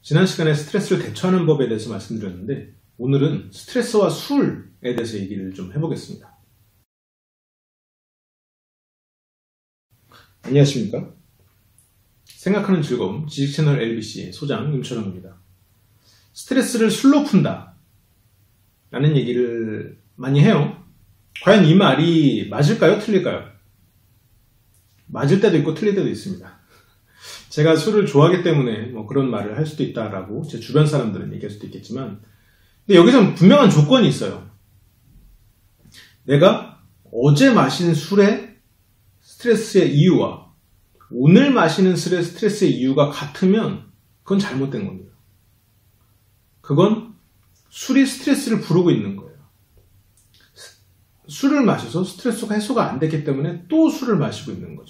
지난 시간에 스트레스를 대처하는 법에 대해서 말씀드렸는데 오늘은 스트레스와 술에 대해서 얘기를 좀 해보겠습니다. 안녕하십니까? 생각하는 즐거움 지식채널 LBC 소장 임철웅입니다. 스트레스를 술로 푼다 라는 얘기를 많이 해요. 과연 이 말이 맞을까요? 틀릴까요? 맞을 때도 있고 틀릴 때도 있습니다. 제가 술을 좋아하기 때문에 뭐 그런 말을 할 수도 있다라고 제 주변 사람들은 얘기할 수도 있겠지만, 근데 여기서는 분명한 조건이 있어요. 내가 어제 마신 술의 스트레스의 이유와 오늘 마시는 스트레스의 이유가 같으면 그건 잘못된 겁니다. 그건 술이 스트레스를 부르고 있는 거예요. 술을 마셔서 스트레스가 해소가 안 됐기 때문에 또 술을 마시고 있는 거죠.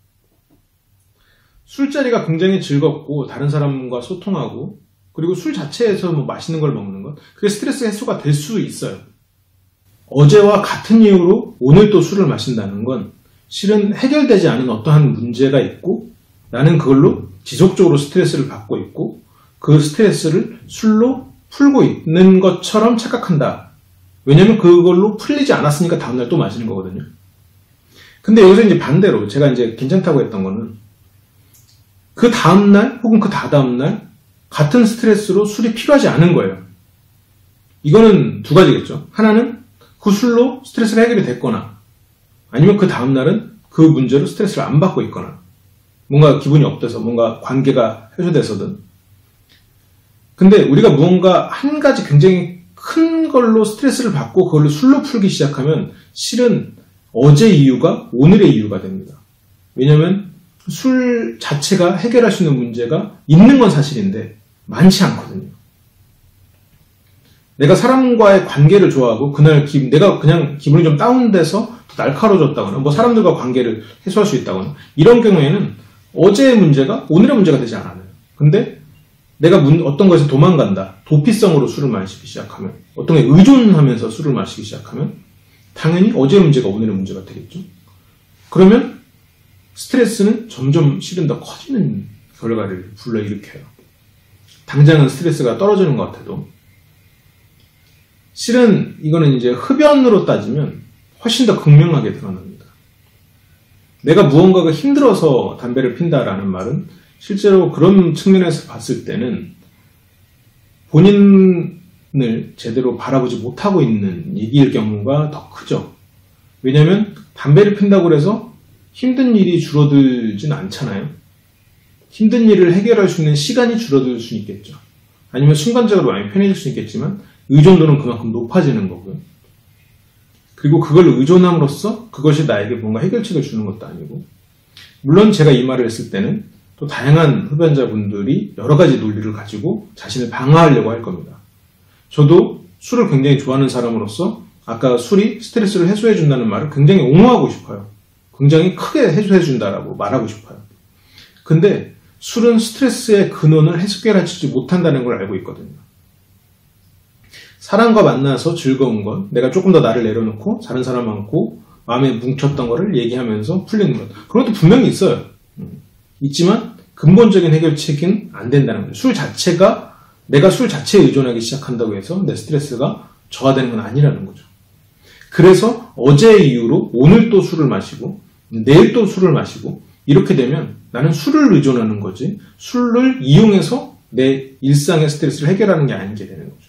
술자리가 굉장히 즐겁고 다른 사람과 소통하고 그리고 술 자체에서 뭐 맛있는 걸 먹는 것, 그게 스트레스 해소가 될 수 있어요. 어제와 같은 이유로 오늘 또 술을 마신다는 건 실은 해결되지 않은 어떠한 문제가 있고 나는 그걸로 지속적으로 스트레스를 받고 있고 그 스트레스를 술로 풀고 있는 것처럼 착각한다. 왜냐면 그걸로 풀리지 않았으니까 다음날 또 마시는 거거든요. 근데 여기서 이제 반대로 제가 이제 괜찮다고 했던 거는 그 다음날 혹은 그 다다음날 같은 스트레스로 술이 필요하지 않은 거예요. 이거는 두 가지겠죠. 하나는 그 술로 스트레스가 해결이 됐거나 아니면 그 다음날은 그 문제로 스트레스를 안 받고 있거나 뭔가 기분이 업돼서 뭔가 관계가 해소돼서든. 근데 우리가 무언가 한 가지 굉장히 큰 걸로 스트레스를 받고 그걸로 술로 풀기 시작하면 실은 어제 이유가 오늘의 이유가 됩니다. 왜냐하면 술 자체가 해결할 수 있는 문제가 있는 건 사실인데 많지 않거든요. 내가 사람과의 관계를 좋아하고 그날 내가 그냥 기분이 좀 다운돼서 더 날카로워졌다거나 뭐 사람들과 관계를 해소할 수 있다거나 이런 경우에는 어제의 문제가 오늘의 문제가 되지 않아요. 근데 내가 어떤 것에서 도망간다, 도피성으로 술을 마시기 시작하면, 어떤 게 의존하면서 술을 마시기 시작하면 당연히 어제의 문제가 오늘의 문제가 되겠죠. 그러면 스트레스는 점점 실은 더 커지는 결과를 불러일으켜요. 당장은 스트레스가 떨어지는 것 같아도 실은 이거는 이제 흡연으로 따지면 훨씬 더 극명하게 드러납니다. 내가 무언가가 힘들어서 담배를 핀다라는 말은 실제로 그런 측면에서 봤을 때는 본인을 제대로 바라보지 못하고 있는 얘기일 경우가 더 크죠. 왜냐하면 담배를 핀다고 해서 힘든 일이 줄어들진 않잖아요. 힘든 일을 해결할 수 있는 시간이 줄어들 수 있겠죠. 아니면 순간적으로 많이 편해질 수 있겠지만 의존도는 그만큼 높아지는 거고요. 그리고 그걸 의존함으로써 그것이 나에게 뭔가 해결책을 주는 것도 아니고, 물론 제가 이 말을 했을 때는 또 다양한 흡연자분들이 여러 가지 논리를 가지고 자신을 방어하려고 할 겁니다. 저도 술을 굉장히 좋아하는 사람으로서 아까 술이 스트레스를 해소해 준다는 말을 굉장히 옹호하고 싶어요. 굉장히 크게 해소해 준다라고 말하고 싶어요. 근데 술은 스트레스의 근원을 해결하지 못한다는 걸 알고 있거든요. 사람과 만나서 즐거운 건 내가 조금 더 나를 내려놓고 다른 사람 안고 마음에 뭉쳤던 거를 얘기하면서 풀리는 것, 그런 것도 분명히 있어요. 있지만 근본적인 해결책은 안 된다는 거예요. 술 자체가 내가 술 자체에 의존하기 시작한다고 해서 내 스트레스가 저하되는 건 아니라는 거죠. 그래서 어제의 이유로 오늘 또 술을 마시고 내일 또 술을 마시고 이렇게 되면 나는 술을 의존하는 거지 술을 이용해서 내 일상의 스트레스를 해결하는 게 아니게 되는 거죠.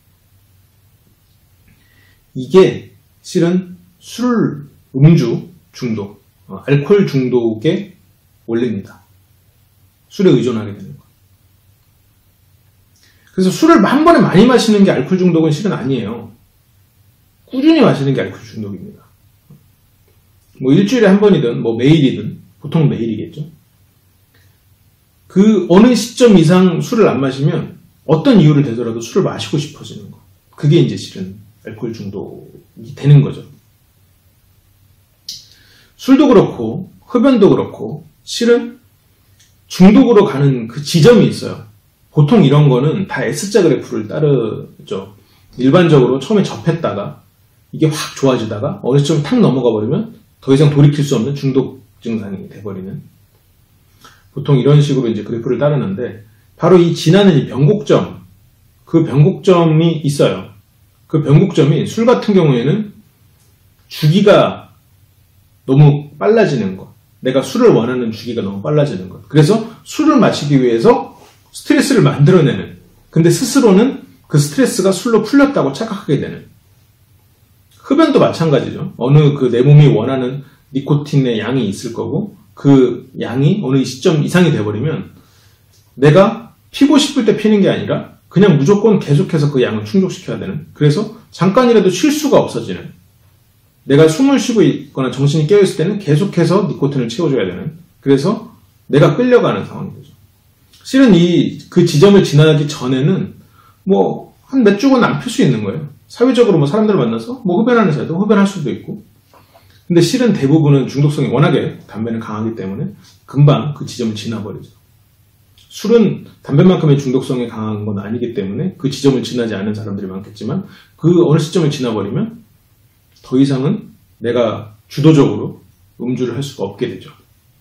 이게 실은 음주 중독, 알코올 중독의 원리입니다. 술에 의존하게 되는 거. 그래서 술을 한 번에 많이 마시는 게 알코올 중독은 실은 아니에요. 꾸준히 마시는 게 알코올 중독입니다. 뭐 일주일에 한 번이든 뭐 매일이든, 보통 매일이겠죠. 그 어느 시점 이상 술을 안 마시면 어떤 이유를 대더라도 술을 마시고 싶어지는 거. 그게 이제 실은 알코올 중독이 되는 거죠. 술도 그렇고 흡연도 그렇고 실은 중독으로 가는 그 지점이 있어요. 보통 이런 거는 다 S자 그래프를 따르죠. 일반적으로 처음에 접했다가 이게 확 좋아지다가 어느 시점 탁 넘어가 버리면 더 이상 돌이킬 수 없는 중독 증상이 돼버리는, 보통 이런 식으로 이제 그래프를 따르는데 바로 이 지나는 이 변곡점, 그 변곡점이 있어요. 그 변곡점이 술 같은 경우에는 주기가 너무 빨라지는 것. 내가 술을 원하는 주기가 너무 빨라지는 것. 그래서 술을 마시기 위해서 스트레스를 만들어내는. 근데 스스로는 그 스트레스가 술로 풀렸다고 착각하게 되는. 흡연도 마찬가지죠. 어느 그 내 몸이 원하는 니코틴의 양이 있을 거고 그 양이 어느 시점 이상이 돼버리면 내가 피고 싶을 때 피는 게 아니라 그냥 무조건 계속해서 그 양을 충족시켜야 되는. 그래서 잠깐이라도 쉴 수가 없어지는. 내가 숨을 쉬고 있거나 정신이 깨어있을 때는 계속해서 니코틴을 채워줘야 되는. 그래서 내가 끌려가는 상황이 되죠. 실은 그 지점을 지나기 전에는 뭐 한 몇 주간 안 필 수 있는 거예요. 사회적으로 뭐 사람들을 만나서 뭐 흡연하는 사람도 흡연할 수도 있고. 근데 실은 대부분은 중독성이 워낙에 담배는 강하기 때문에 금방 그 지점을 지나버리죠. 술은 담배만큼의 중독성이 강한 건 아니기 때문에 그 지점을 지나지 않은 사람들이 많겠지만 그 어느 시점을 지나버리면 더 이상은 내가 주도적으로 음주를 할 수가 없게 되죠.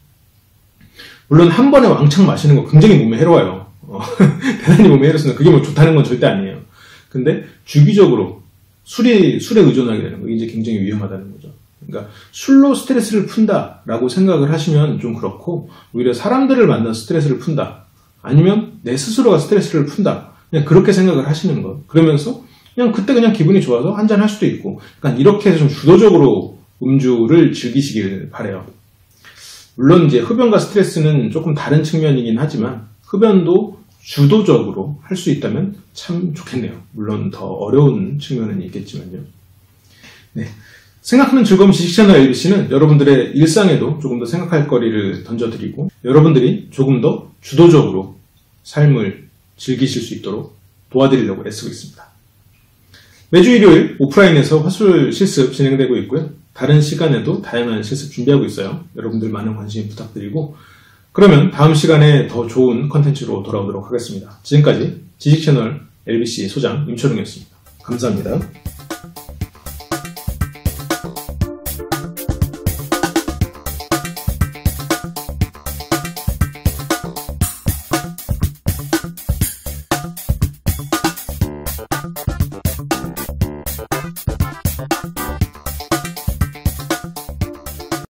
물론 한 번에 왕창 마시는 거 굉장히 몸에 해로워요. 대단히 몸에 해롭습니다. 그게 뭐 좋다는 건 절대 아니에요. 근데 주기적으로 술에 의존하게 되는 거 이제 굉장히 위험하다는 거죠. 그러니까 술로 스트레스를 푼다라고 생각을 하시면 좀 그렇고 오히려 사람들을 만나 스트레스를 푼다. 아니면 내 스스로가 스트레스를 푼다. 그냥 그렇게 생각을 하시는 거. 그러면서 그때 그냥 기분이 좋아서 한잔 할 수도 있고 약간 이렇게 해서 좀 주도적으로 음주를 즐기시길 바라요. 물론 이제 흡연과 스트레스는 조금 다른 측면이긴 하지만 흡연도 주도적으로 할 수 있다면 참 좋겠네요. 물론 더 어려운 측면은 있겠지만요. 네. 생각하는 즐거움 지식 채널 LBC는 여러분들의 일상에도 조금 더 생각할 거리를 던져드리고 여러분들이 조금 더 주도적으로 삶을 즐기실 수 있도록 도와드리려고 애쓰고 있습니다. 매주 일요일 오프라인에서 화술 실습 진행되고 있고요. 다른 시간에도 다양한 실습 준비하고 있어요. 여러분들 많은 관심 부탁드리고 그러면 다음 시간에 더 좋은 컨텐츠로 돌아오도록 하겠습니다. 지금까지 지식 채널 LBC 소장 임철웅이었습니다. 감사합니다.